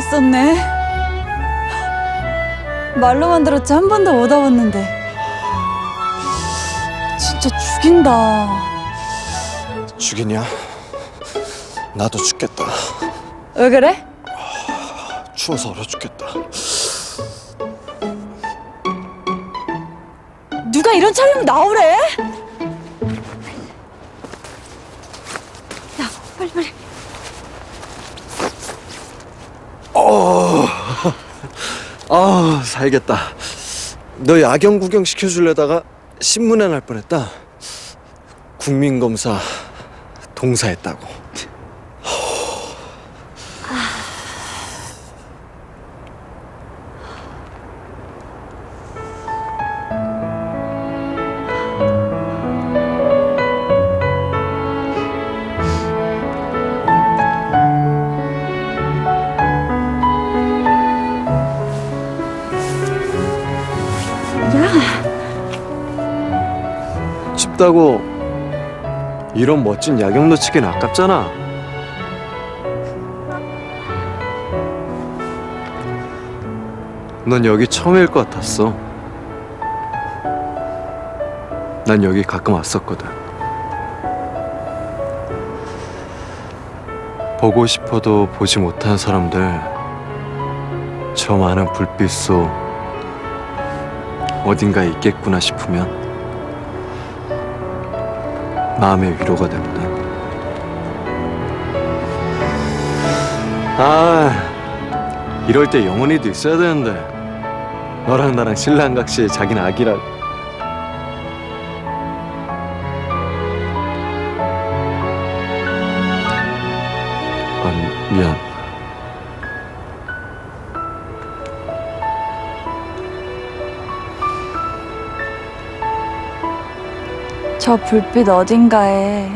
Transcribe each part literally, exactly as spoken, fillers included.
있었네. 말로만 들었지 한 번도 못 와봤는데 진짜 죽인다. 죽이냐? 나도 죽겠다. 왜 그래? 추워서 얼어 죽겠다. 누가 이런 차리면 나오래? 야, 빨리 빨리. 어, 아 살겠다. 너 야경 구경 시켜주려다가 신문에 날 뻔했다. 국민검사 동사했다고. 춥다고 이런 멋진 야경 놓치긴 아깝잖아. 넌 여기 처음일 것 같았어. 난 여기 가끔 왔었거든. 보고 싶어도 보지 못한 사람들, 저 많은 불빛 속 어딘가에 있겠구나 싶으면 마음의 위로가 되거든. 아, 이럴 때 영원히도 있어야 되는데 너랑 나랑 신랑각시 자기는 아기라. 아, 미안. 저 불빛 어딘가에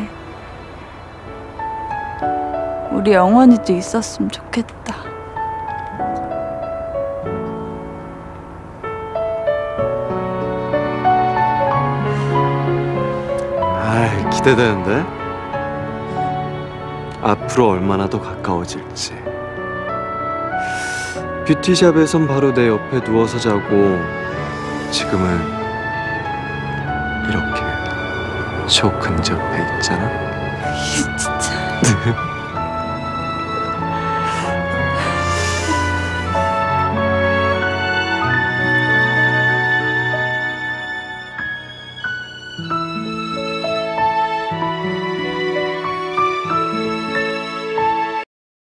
우리 영원히도 있었으면 좋겠다. 아, 기대되는데? 앞으로 얼마나 더 가까워질지. 뷰티샵에선 바로 내 옆에 누워서 자고, 지금은 이렇게 저 근접해 있잖아. 진짜.